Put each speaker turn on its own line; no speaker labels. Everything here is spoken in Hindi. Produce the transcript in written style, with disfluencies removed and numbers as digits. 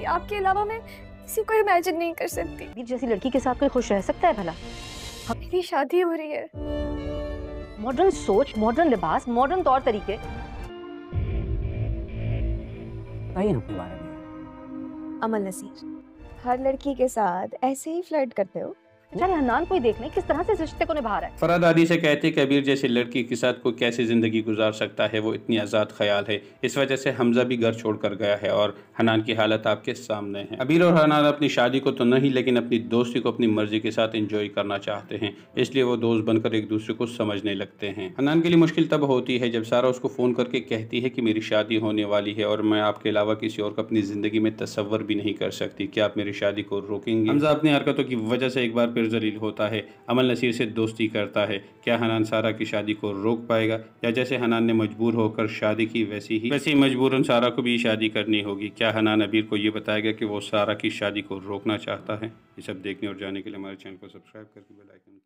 आपके अलावा मैं किसी को इमेजिन नहीं कर सकती।
अबीर जैसी लड़की के साथ कोई खुश रह सकता है भला?
मेरी शादी हो रही है।
मॉडर्न सोच, मॉडर्न लिबास, मॉडर्न तौर तरीके।
बताइए ना अपने बारे में।
अमल नसीर, हर लड़की के साथ ऐसे ही फ्लर्ट करते हो?
बेचारे हन्नान कोई देख ले किस तरह से इस रिश्ते को निभा रहा है।
फरहाद आदि से कहते कि अबीर जैसी लड़की के साथ कोई कैसी ज़िंदगी गुजार सकता है, वो इतनी आज़ाद ख्याल है। इस वजह से हमजा भी घर छोड़कर गया है और हनान की हालत आपके सामने है। अबीर और हनान अपनी शादी को तो नहीं, लेकिन अपनी दोस्ती को अपनी मर्जी के साथ एंजॉय करना चाहते हैं, इसलिए वो दोस्त बनकर एक दूसरे को समझने लगते हैं। हनान के लिए मुश्किल तब होती है जब सारा उसको फ़ोन करके कहती है कि मेरी शादी होने वाली है और मैं आपके अलावा किसी और को अपनी ज़िंदगी में तस्वर भी नहीं कर सकती। क्या आप मेरी शादी को रोकेंगे? हमजा अपनी हरकतों की वजह से एक बार फिर जलील होता है, अमल नसीर से दोस्ती करता है। क्या हनान सारा की शादी को रोक पाएगा, या जैसे हनान ने मजबूर होकर शादी की वैसे ही मजबूरन सारा को भी शादी करनी होगी? क्या हनान अबीर को ये बताएगा कि वो सारा की शादी को रोकना चाहता है? ये सब देखने और जानने के लिए हमारे चैनल को सब्सक्राइब करके बेल आइकन